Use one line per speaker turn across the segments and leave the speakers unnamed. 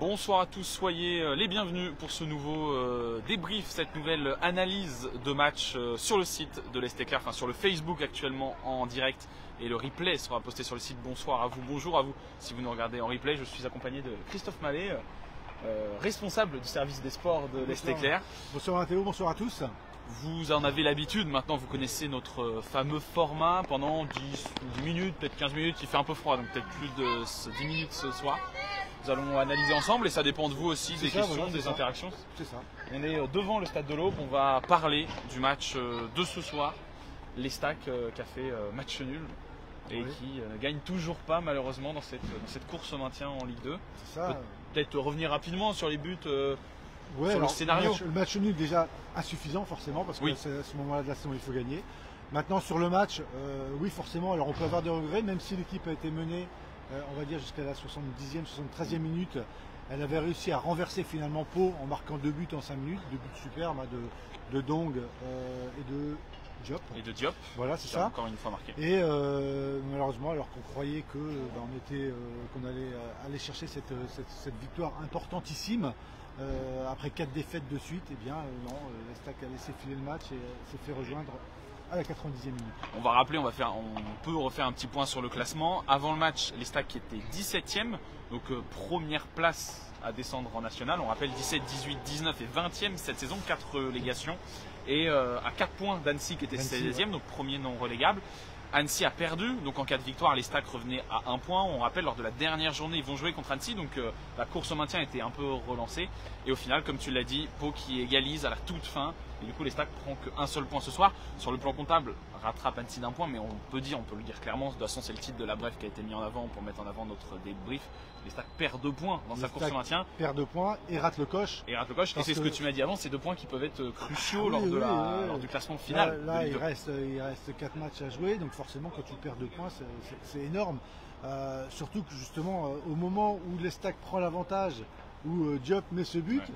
Bonsoir à tous, soyez les bienvenus pour ce nouveau débrief, cette nouvelle analyse de match sur le site de l'Est Éclair, enfin sur le Facebook actuellement en direct, et le replay sera posté sur le site. Bonsoir à vous, bonjour à vous si vous nous regardez en replay. Je suis accompagné de Christophe Mallet, responsable du service des sports de l'Est Éclair.
Bonsoir à Théo, bonsoir à tous.
Vous en avez l'habitude, maintenant vous connaissez notre fameux format pendant 10 minutes, peut-être 15 minutes, il fait un peu froid, donc peut-être plus de 10 minutes ce soir. Nous allons analyser ensemble et ça dépend de vous aussi, des questions, voilà, des interactions.
C'est ça.
On est devant le stade de l'Aube, on va parler du match de ce soir. L'Estac qui a fait match nul et qui ne gagne toujours pas malheureusement dans cette course au maintien en Ligue 2.
C'est ça.
Peut-être revenir rapidement sur les buts,
ouais,
sur le scénario.
Le match nul déjà insuffisant forcément parce que à ce moment-là de la saison il faut gagner. Maintenant sur le match, oui forcément, alors on peut avoir des regrets même si l'équipe a été menée on va dire jusqu'à la 70e, 73e minute. Elle avait réussi à renverser finalement Pau en marquant 2 buts en 5 minutes, 2 buts superbes de Dong et de Diop. Voilà, c'est ça.
Encore une fois marqué.
Et malheureusement, alors qu'on croyait qu'on allait aller chercher cette victoire importantissime, après 4 défaites de suite, eh bien non, l'Estac a laissé filer le match et s'est fait rejoindre à la 90e minute.
On va rappeler, on peut refaire un petit point sur le classement. Avant le match, l'Estac était 17e, donc première place à descendre en national. On rappelle 17, 18, 19 et 20e cette saison, 4 relégations. Et à 4 points d'Annecy qui était 16e, donc premier non relégable. Annecy a perdu, donc en cas de victoire, l'Estac revenait à 1 point. On rappelle, lors de la dernière journée, ils vont jouer contre Annecy, donc la course au maintien était un peu relancée. Et au final, comme tu l'as dit, Pau qui égalise à la toute fin. Et du coup, l'Estac prend qu'un seul point ce soir. Sur le plan comptable, rattrape Annecy d'1 point, mais on peut le dire clairement, de toute façon, c'est le titre de la brève qui a été mis en avant pour mettre en avant notre débrief. L'Estac perd 2 points dans sa course au maintien.
Perd 2 points et rate le coche.
Et c'est ce que tu m'as dit avant, ces 2 points qui peuvent être cruciaux lors du classement final.
Là il reste 4 matchs à jouer, donc forcément quand tu perds 2 points, c'est énorme. Surtout que justement, au moment où l'Estac prend l'avantage, où Diop met ce but,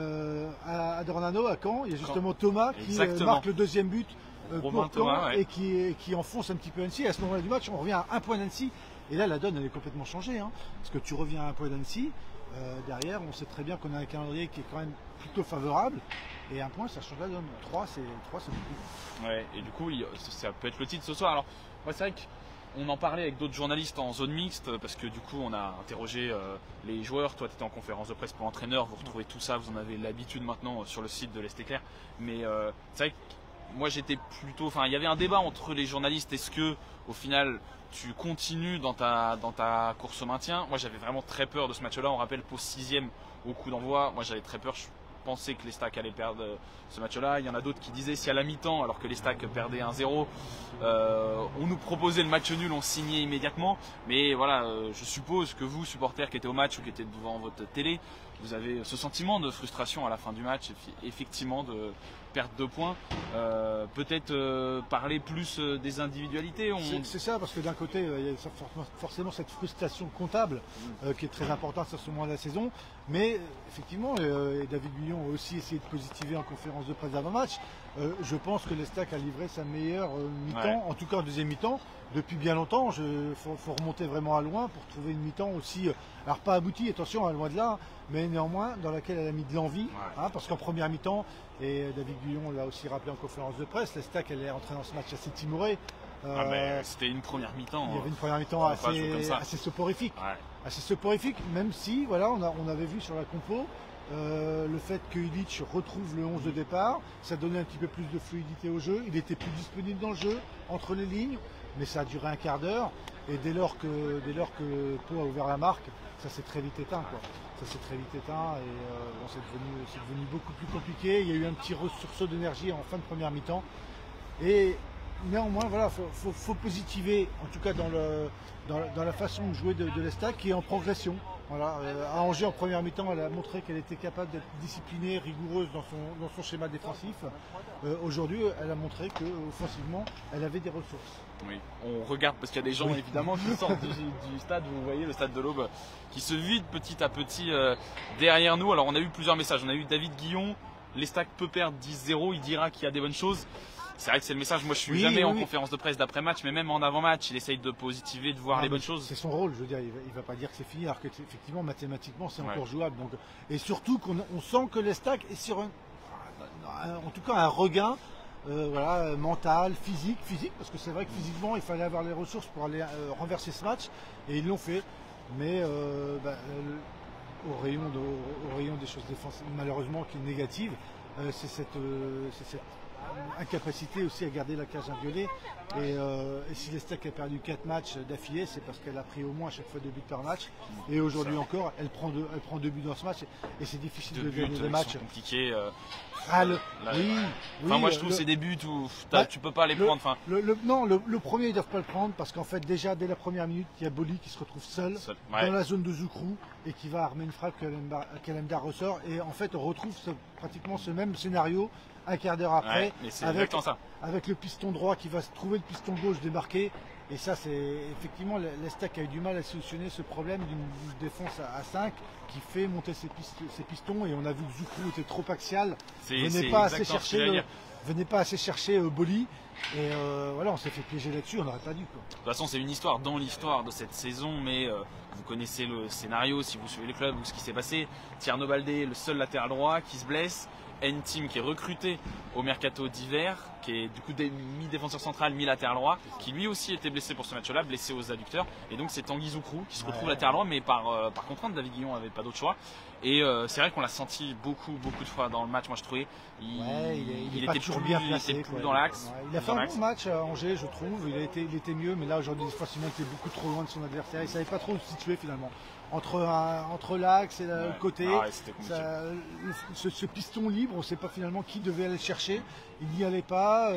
à Dornano, à Caen, il y a justement Thomas qui marque le deuxième but pour Caen et qui enfonce un petit peu Annecy. Et à ce moment-là du match, on revient à 1 point d'Annecy. Et là, la donne, elle est complètement changée. Hein, parce que tu reviens à 1 point d'Annecy. Derrière, on sait très bien qu'on a un calendrier qui est quand même plutôt favorable. Et 1 point, ça change la donne. 3, c'est beaucoup.
Ouais, et du coup, ça peut être le titre ce soir. Alors, moi, c'est vrai qu'on en parlait avec d'autres journalistes en zone mixte, parce que du coup, on a interrogé les joueurs. Toi, tu étais en conférence de presse pour entraîneur. Vous retrouvez tout ça, vous en avez l'habitude maintenant sur le site de l'Est Éclair. Mais c'est vrai que moi, j'étais plutôt. Enfin, il y avait un débat entre les journalistes. Est-ce que, au final, tu continues dans ta course au maintien? Moi, j'avais vraiment très peur de ce match-là. On rappelle, Pau 6e au coup d'envoi. Moi, j'avais très peur. Je pensais que l'Estac allait perdre ce match-là. Il y en a d'autres qui disaient si à la mi-temps, alors que l'Estac perdait 1-0, on nous proposait le match nul, on signait immédiatement. Mais voilà, je suppose que vous, supporters qui étaient au match ou qui étaient devant votre télé, vous avez ce sentiment de frustration à la fin du match, effectivement, de perdre 2 points. Peut-être parler plus des individualités.
C'est ça, parce que d'un côté, il y a forcément cette frustration comptable qui est très importante à ce moment de la saison. Mais effectivement, et David Guillon a aussi essayé de positiver en conférence de presse d'avant-match. Je pense que l'Estac a livré sa meilleure mi-temps, en tout cas en deuxième mi-temps, depuis bien longtemps. Il faut remonter vraiment à loin pour trouver une mi-temps aussi, alors pas aboutie, attention, loin de là, mais néanmoins dans laquelle elle a mis de l'envie. Hein, parce qu'en première mi-temps, et David Guillon l'a aussi rappelé en conférence de presse, l'Estac elle est entrée dans ce match assez timorée.
C'était une première mi-temps.
Il y avait une première mi-temps assez soporifique. Assez soporifique, même si voilà, on avait vu sur la compo le fait que Illich retrouve le 11 de départ, ça donnait un petit peu plus de fluidité au jeu. Il était plus disponible dans le jeu, entre les lignes, mais ça a duré un quart d'heure. Et dès lors que Pau a ouvert la marque, ça s'est très vite éteint, quoi. Ça s'est très vite éteint et c'est devenu beaucoup plus compliqué. Il y a eu un petit sursaut d'énergie en fin de première mi-temps. Et néanmoins, voilà, faut positiver, en tout cas dans la façon de jouer de l'Estac qui est en progression. Voilà, à Angers en première mi-temps, elle a montré qu'elle était capable d'être disciplinée, rigoureuse dans son schéma défensif. Aujourd'hui, elle a montré qu'offensivement, elle avait des ressources.
Oui, on regarde parce qu'il y a des gens évidemment qui sortent du stade, vous voyez le stade de l'Aube qui se vide petit à petit derrière nous. Alors on a eu plusieurs messages, on a eu David Guillon, l'Estac peut perdre 10-0, il dira qu'il y a des bonnes choses. c'est vrai que c'est le message. Moi, je suis jamais en conférence de presse d'après-match, mais même en avant-match, il essaye de positiver, de voir les bonnes choses.
C'est son rôle, je veux dire, il va pas dire que c'est fini, alors qu'effectivement, mathématiquement, c'est encore jouable. Donc, et surtout qu'on sent que l'Estac est sur en tout cas un regain mental, physique, parce que c'est vrai que physiquement, il fallait avoir les ressources pour aller renverser ce match, et ils l'ont fait. Mais au rayon des choses défensives, malheureusement, qui est négative, c'est cette incapacité aussi à garder la cage inviolée. Et si l'Estac a perdu 4 matchs d'affilée, c'est parce qu'elle a pris au moins à chaque fois 2 buts par match. Et aujourd'hui encore, elle prend 2 buts dans ce match. Et c'est difficile de gagner des matchs.
C'est compliqué.
Moi
je trouve c'est des buts où tu peux pas les prendre.
Le premier ils doivent pas le prendre parce qu'en fait déjà dès la première minute il y a Boli qui se retrouve seul dans la zone de Zoukrou et qui va armer une frappe qu'Alemdar ressort et en fait on retrouve pratiquement ce même scénario un quart d'heure après avec le piston droit qui va se trouver le piston gauche démarqué. Et ça, c'est effectivement, l'Estac a eu du mal à solutionner ce problème d'une défense à 5 qui fait monter ses pistons. Et on a vu que Zoukrou était trop axial, venait pas assez chercher Boli. Et voilà, on s'est fait piéger là-dessus, on n'aurait pas dû. Quoi.
De toute façon, c'est une histoire dans l'histoire de cette saison, mais vous connaissez le scénario si vous suivez le club ou ce qui s'est passé. Tierno Baldé, le seul latéral droit qui se blesse. N-Team qui est recruté au mercato d'hiver, qui est du coup mi-défenseur central, mi-latéral droit, qui lui aussi était blessé pour ce match-là, blessé aux adducteurs. Et donc c'est Tanguy Zoukrou qui se retrouve latéral droit, mais par contrainte, David Guillon n'avait pas d'autre choix. Et c'est vrai qu'on l'a senti beaucoup de fois dans le match. Moi je trouvais il était toujours bien placé, il était plus dans l'axe.
Il a fait un bon match à Angers, je trouve. Il était mieux, mais là aujourd'hui, forcément, il était beaucoup trop loin de son adversaire. Il savait pas trop où se situer finalement. Entre l'axe et le côté, ce piston libre, on ne sait pas finalement qui devait aller le chercher. Il n'y allait pas,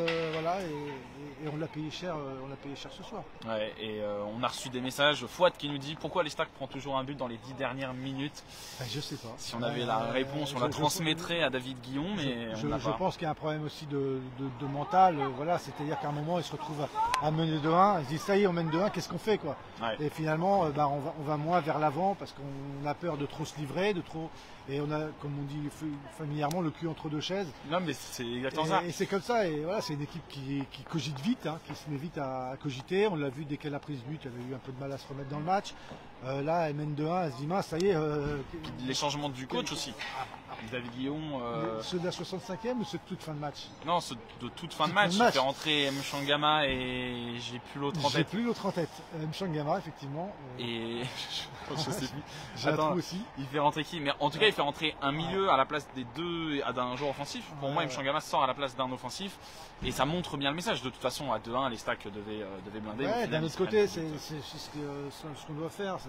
et on l'a payé cher. Ce soir.
Ouais, et on a reçu des messages. Fouad qui nous dit pourquoi l'Estac prend toujours un but dans les 10 dernières minutes.
Je sais pas.
Si on avait la réponse, on la transmettrait à David Guillon, mais
je pense qu'il y a un problème aussi de mental. C'est-à-dire qu'à un moment, il se retrouve à mener 2-1. Il se dit ça y est, on mène 2-1, qu'est-ce qu'on fait quoi. Et finalement, on va moins vers l'avant parce qu'on a peur de trop se livrer, et on a, comme on dit familièrement, le cul entre deux chaises.
Non, mais c'est exactement ça.
Et c'est comme ça. Et voilà, c'est une équipe qui cogite vite, qui se met vite à cogiter. On l'a vu dès qu'elle a pris ce but, elle a eu un peu de mal à se remettre dans le match. Là, elle mène 2-1, elle se dit mince, ça y est.
Les changements du coach aussi. David Guillon.
Ceux de la 65e ou ceux de toute fin de match?
Non, ceux de toute fin de match. Il fait rentrer Mchangama et j'ai plus l'autre en tête.
J'ai plus l'autre en tête. Mchangama, effectivement.
Et je sais plus.
J'attends aussi.
Il fait rentrer qui? Mais en tout cas, il fait rentrer un milieu à la place des deux, d'un joueur offensif. Pour moi, Mchangama sort à la place d'un offensif. Et ça montre bien le message. De toute façon, à 2-1, l'Estac devait blinder.
Ouais, d'un autre côté, c'est ce qu'on doit faire.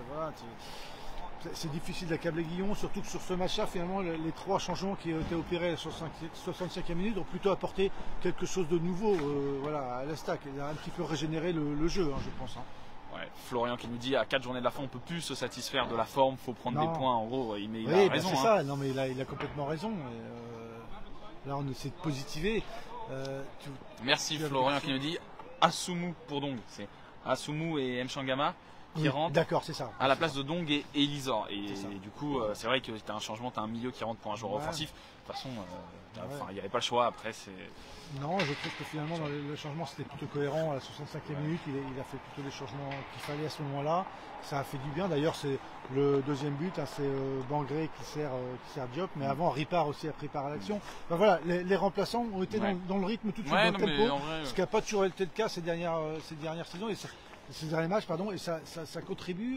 C'est difficile d'accabler Guillon, surtout que sur ce match-là, finalement, les 3 changements qui ont été opérés à la 65e minute ont plutôt apporté quelque chose de nouveau à l'Estac. Il a un petit peu régénéré le jeu, je pense.
Ouais, Florian qui nous dit à 4 journées de la fin, on peut plus se satisfaire de la forme, faut prendre des points. En gros, il a raison.
C'est ça. Non, mais il a complètement raison. Là, on essaie de positiver.
Merci Florian qui nous dit Asumu pour Dong. C'est Asumu et Mchangama qui rentrent.
D'accord, c'est ça.
À la place de Dong et Elisor. Et du coup, c'est vrai que tu as un changement, tu as un milieu qui rentre pour un joueur offensif. De toute façon, il n'y avait pas le choix. Après,
non, je trouve que finalement, dans le changement, c'était plutôt cohérent. À la 65e minute, il a fait plutôt les changements qu'il fallait à ce moment-là. Ça a fait du bien. D'ailleurs, c'est le deuxième but, c'est Bangré qui sert Diop. Mais avant, Ripard aussi a pris part à l'action. Voilà, les remplaçants ont été dans le rythme tout de suite, dans le tempo. Ce qui n'a pas toujours été le cas ces dernières saisons. Ces derniers matchs, et ça contribue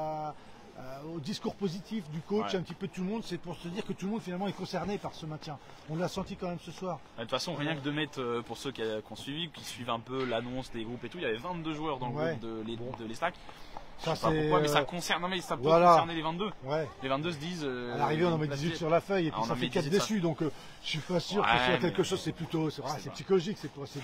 au discours positif du coach, un petit peu de tout le monde. C'est pour se dire que tout le monde finalement est concerné par ce maintien. On l'a senti quand même ce soir.
De toute façon, rien que de mettre, pour ceux qui ont suivi, qui suivent un peu l'annonce des groupes et tout, il y avait 22 joueurs dans le groupe de l'Estac. Je sais pas pourquoi, mais ça concerne. Non, mais ça peut concerner les 22. Les 22 se disent.
À l'arrivée, on en met 18 sur la feuille et puis ça fait 4 déçus. Donc je suis pas sûr que ce soit quelque chose. C'est plutôt, c'est psychologique.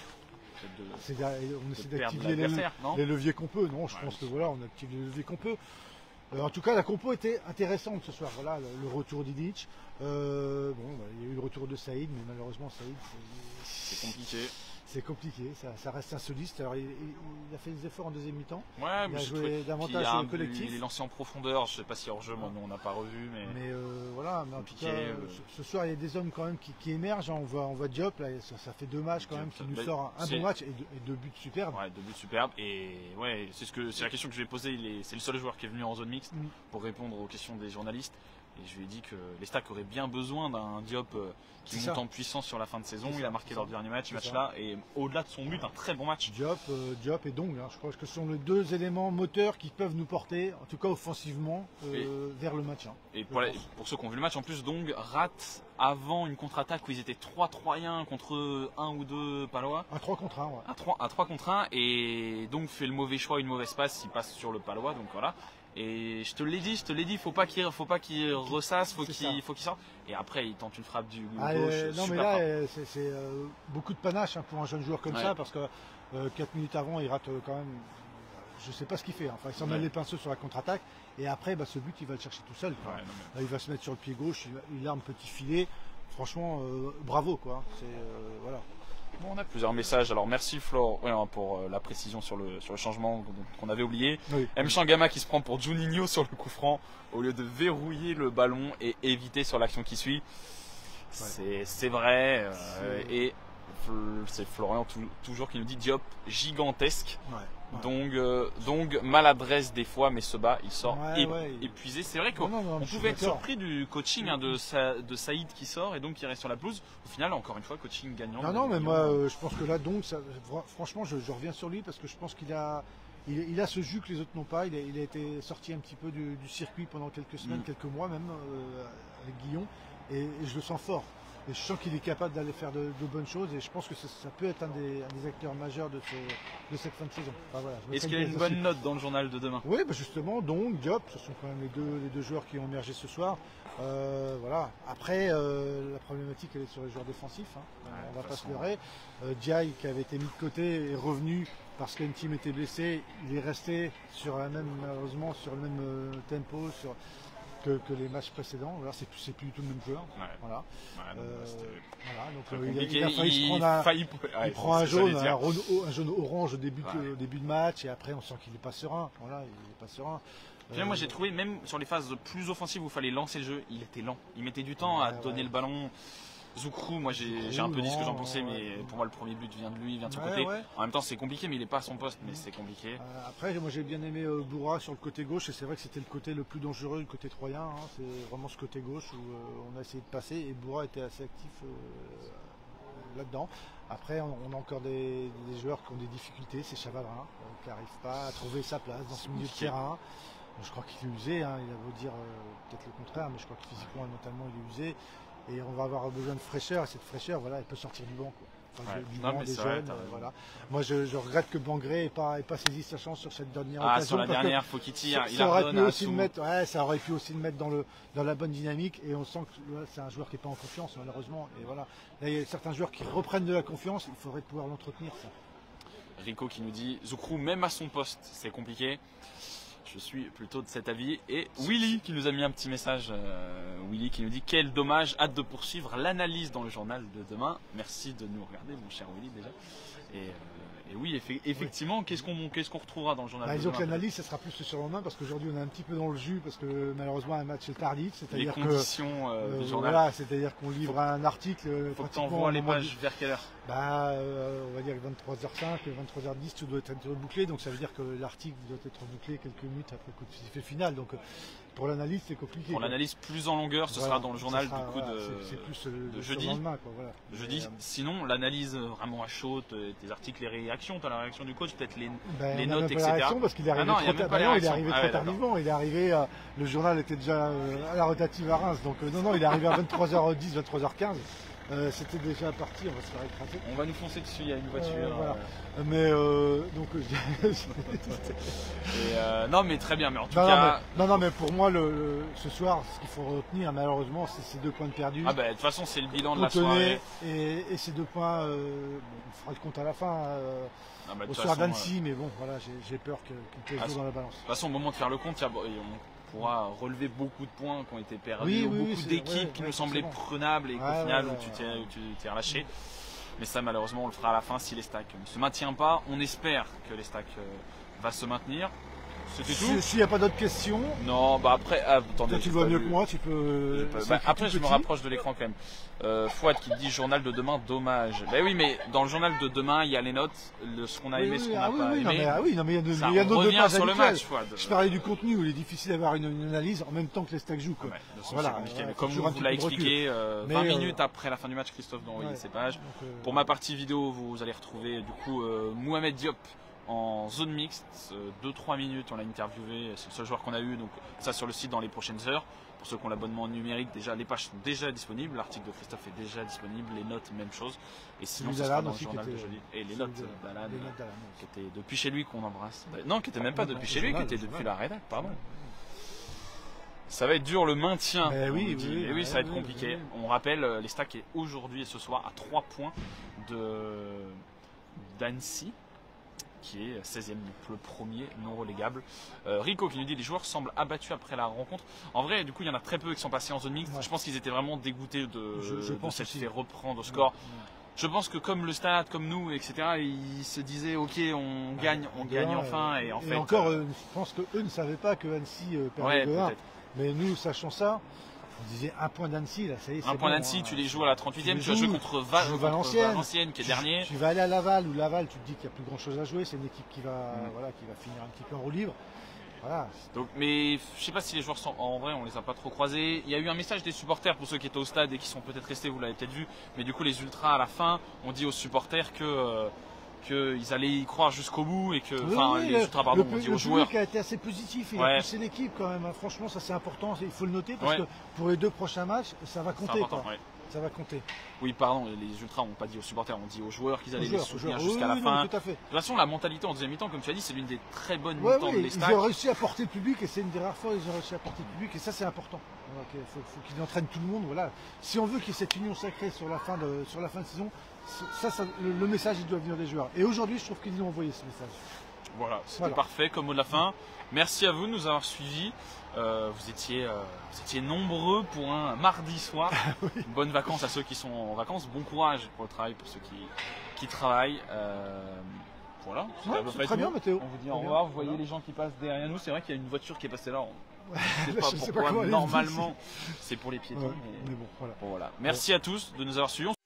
On essaie d'activer les leviers qu'on peut. Non, je pense que on active les leviers qu'on peut. En tout cas, la compo était intéressante ce soir. Voilà, le retour d'Ilic. Il y a eu le retour de Saïd, mais malheureusement, Saïd,
c'est compliqué.
C'est compliqué, ça reste insolite. Alors il a fait des efforts en deuxième mi-temps.
Ouais,
il a joué davantage sur le collectif.
Il est lancé en profondeur, je sais pas si hors jeu, nous on n'a pas revu. Mais
voilà, mais en tout cas, ce soir il y a des hommes quand même qui émergent. On voit Diop, là, ça fait 2 matchs quand même, qui nous sort un bon match et 2 buts superbes.
Ouais, 2 buts superbes. Et ouais, c'est la question que je lui ai posée. C'est le seul joueur qui est venu en zone mixte pour répondre aux questions des journalistes. Et je lui ai dit que les Stacks auraient bien besoin d'un Diop qui monte en puissance sur la fin de saison. Il a marqué leur dernier match là. Et au-delà de son but, un très bon match.
Diop et Dong, hein, je crois que ce sont les 2 éléments moteurs qui peuvent nous porter, en tout cas offensivement, vers le match. Hein,
et pour ceux qui ont vu le match, en plus, Dong rate avant une contre-attaque où ils étaient 3 Troyens contre 1 ou 2 Palois.
Un 3 contre 1, ouais.
Un 3 contre 1. Et Dong fait le mauvais choix, une mauvaise passe, il passe sur le Palois. Donc voilà. Et je te l'ai dit, faut pas qu'il ressasse, faut qu'il sorte. Et après, il tente une frappe du gauche.
Non, mais là, c'est beaucoup de panache pour un jeune joueur comme ça, parce que 4 minutes avant, il rate quand même. Je sais pas ce qu'il fait. Enfin, il s'en mêle les pinceaux sur la contre-attaque. Et après, ce but, il va le chercher tout seul. Là, il va se mettre sur le pied gauche, il a un petit filet. Franchement, bravo, quoi. Voilà.
Bon, on a plusieurs messages. Alors merci Flore pour la précision sur le changement qu'on avait oublié. Oui. M. Changama qui se prend pour Juninho sur le coup franc au lieu de verrouiller le ballon et éviter sur l'action qui suit. Ouais. C'est vrai. Et c'est Florian toujours qui nous dit Diop gigantesque. Ouais. Donc maladresse des fois, mais ce bas il sort épuisé. C'est vrai qu'on pouvait être surpris du coaching de Saïd qui sort et donc qui reste sur la pelouse. Au final, encore une fois, coaching gagnant.
Non, mais moi je pense que là, donc, franchement, je reviens sur lui parce que je pense qu'il a ce jus que les autres n'ont pas. Il a été sorti un petit peu du circuit pendant quelques semaines, quelques mois même, avec Guillon, et je le sens fort. Et je sens qu'il est capable d'aller faire de bonnes choses et je pense que ça peut être un des acteurs majeurs de cette fin de saison. Enfin, voilà,
est-ce qu'il y a une bonne note dans le journal de demain?
Oui, justement, donc Diop, ce sont quand même les deux joueurs qui ont émergé ce soir. Voilà. Après, la problématique elle est sur les joueurs défensifs. Hein. On ne va pas se leurrer. Diaye, qui avait été mis de côté, est revenu parce qu'Entim était blessé. Il est resté malheureusement sur le même tempo. Que les matchs précédents. Voilà, c'est plus du tout le même joueur. Ouais. Voilà. Donc il a failli il prend un jaune orange au début de match et après on sent qu'il n'est pas serein. Voilà, il n'est pas serein.
Moi j'ai trouvé même sur les phases plus offensives où il fallait lancer le jeu, il était lent. Il mettait du temps à donner le ballon. Zoukrou, moi j'ai un peu dit ce que j'en pensais, mais pour moi le premier but vient de lui, vient de son côté. En même temps c'est compliqué, mais il n'est pas à son poste, mais c'est compliqué.
Après, moi j'ai bien aimé Boura sur le côté gauche, et c'est vrai que c'était le côté le plus dangereux, le côté troyen. Hein. C'est vraiment ce côté gauche où on a essayé de passer, et Boura était assez actif là-dedans. Après, on a encore des joueurs qui ont des difficultés, c'est Chavadrin, qui n'arrive pas à trouver sa place dans ce milieu de terrain. Je crois qu'il est usé, hein. Il a beau dire peut-être le contraire, mais je crois que physiquement et mentalement il est usé. Et on va avoir besoin de fraîcheur, et cette fraîcheur, voilà, elle peut sortir du banc. Enfin, du banc des jeunes. Voilà. Moi, je regrette que Bangré n'ait pas saisi sa chance sur cette dernière occasion.
Sur la dernière, faut qu'il tire.
Ça aurait pu aussi le mettre, ça aurait pu aussi le mettre dans la bonne dynamique. Et on sent que c'est un joueur qui n'est pas en confiance, malheureusement. Et voilà. Là, il y a certains joueurs qui reprennent de la confiance. Il faudrait pouvoir l'entretenir, ça.
Rico qui nous dit Zoukrou, même à son poste, c'est compliqué. Je suis plutôt de cet avis. Et Willy qui nous a mis un petit message. Willy qui nous dit quel dommage, hâte de poursuivre l'analyse dans le journal de demain. Merci de nous regarder, mon cher Willy déjà. Et oui, effectivement, qu'est-ce qu'on retrouvera dans le journal de demain?
Disons que l'analyse, ça sera plus le surlendemain parce qu'aujourd'hui on est un petit peu dans le jus parce que malheureusement un match est tardif.
Les conditions du journal.
Voilà, c'est-à-dire qu'on livre un article.
Faut que tu envoies les pages vers quelle heure?
On va dire 23h05, 23h10, tout doit être bouclé. Donc ça veut dire que l'article doit être bouclé quelques minutes après le coup de sifflet final. Donc pour l'analyse, c'est compliqué.
Pour l'analyse plus en longueur, ce sera dans le journal
c'est plus
de jeudi. Jeudi. Sinon, l'analyse vraiment à chaud, tes articles, les réactions, tu as la réaction du coach, peut-être les notes, etc.
La réaction parce qu'il est arrivé très tardivement. Il est arrivé, le journal était déjà à la rotative à Reims. Donc non, il est arrivé à 23h10, 23h15. C'était déjà parti, on va se faire écraser.
On va nous foncer dessus, il y a une voiture.
Voilà. Mais donc.
Non, mais très bien. Mais en tout cas.
Non, mais pour moi, ce soir, ce qu'il faut retenir, malheureusement, c'est ces 2 points de perdus.
De toute façon, c'est le bilan de la soirée.
Et ces 2 points, on fera le compte à la fin. Au soir d'Annecy, mais bon, voilà, j'ai peur qu'il pèse dans la balance.
De toute façon, au moment de faire le compte, on pourra relever beaucoup de points qui ont été perdus, beaucoup d'équipes qui nous semblaient prenables et qu'au final, tu t'es relâché. Mais ça, malheureusement, on le fera à la fin si les stacks ne se maintiennent pas. On espère que les stacks va se maintenir. C'était tout.
S'il n'y a pas d'autres questions.
Non, bah après, attendez.
Toi, tu le vois mieux que moi, tu peux.
Après, je me rapproche de l'écran quand même. Fouad qui dit journal de demain, dommage. Ben oui, mais dans le journal de demain, il y a les notes, ce qu'on a aimé, ce qu'on n'a pas aimé.
Non, mais il y a
d'autres revient sur le match, Fouad.
Je parlais du contenu où il est difficile d'avoir une analyse en même temps que les stacks jouent.
Voilà, comme vous l'a expliqué, 20 minutes après la fin du match, Christophe doit envoyer ses pages. Pour ma partie vidéo, vous allez retrouver du coup Mohamed Diop en zone mixte, 2-3 minutes, on l'a interviewé, c'est le seul joueur qu'on a eu, donc ça sur le site dans les prochaines heures. Pour ceux qui ont l'abonnement numérique, déjà les pages sont déjà disponibles, l'article de Christophe est déjà disponible, les notes même chose, et sinon ce sera dans le journal de jeudi. Et les notes d'Alan, qui était depuis chez lui qu'on embrasse. Non, qui était même pas depuis chez lui, qui était depuis la rédac, pardon. Ça va être dur le maintien, oui, ça va être compliqué. On rappelle, les stacks est aujourd'hui et ce soir à 3 points d'Annecy, qui est 16e, donc le premier non relégable. Rico qui nous dit les joueurs semblent abattus après la rencontre. En vrai, du coup, il y en a très peu qui sont passés en zone mixte. Je pense qu'ils étaient vraiment dégoûtés de s'être fait reprendre au score. Je pense que comme le stade, comme nous, etc., ils se disaient ok, on gagne enfin. Et en fait,
encore, je pense qu'eux ne savaient pas que Annecy perdait 2-1. Mais nous, sachant ça, on disait un point d'Annecy, là, ça y est.
Un point d'Annecy, tu les joues à la 38e, tu vas jouer contre Valenciennes qui est dernier.
Tu vas aller à Laval, ou Laval, tu te dis qu'il n'y a plus grand chose à jouer, c'est une équipe qui va finir un petit peu en roue libre. Voilà.
Donc, mais je sais pas si les joueurs sont en vrai, on les a pas trop croisés. Il y a eu un message des supporters pour ceux qui étaient au stade et qui sont peut-être restés, vous l'avez peut-être vu. Mais du coup, les ultras à la fin ont dit aux supporters qu'ils allaient y croire jusqu'au bout et que, les ultras, pardon, ont dit aux joueurs.
Le public a été assez positif, il a poussé l'équipe quand même. Franchement, ça c'est important, il faut le noter parce que pour les 2 prochains matchs, ça va compter. Ça va compter.
Oui, pardon, les ultras n'ont pas dit aux supporters, on dit aux joueurs qu'ils allaient les soutenir jusqu'à la fin.
Tout à fait.
De toute façon, la mentalité en deuxième mi-temps, comme tu as dit, c'est l'une des très bonnes mi-temps des stacks.
Ils ont réussi à porter le public et c'est une des rares fois où ils ont réussi à porter le public et ça c'est important. Il faut qu'ils entraînent tout le monde. Voilà. Si on veut qu'il y ait cette union sacrée sur la fin de saison, le message il doit venir des joueurs. Et aujourd'hui, je trouve qu'ils nous ont envoyé ce message.
Voilà, c'était parfait comme mot de la fin. Merci à vous de nous avoir suivis. Vous étiez nombreux pour un mardi soir. Bonnes vacances à ceux qui sont en vacances. Bon courage pour le travail pour ceux qui travaillent. Voilà,
c'est très bien, Mathéo.
On vous dit au revoir. Vous voyez les gens qui passent derrière nous. C'est vrai qu'il y a une voiture qui est passée là. Je sais pas pourquoi. Normalement, c'est pour les piétons.
Mais bon, voilà.
Merci à tous de nous avoir suivis.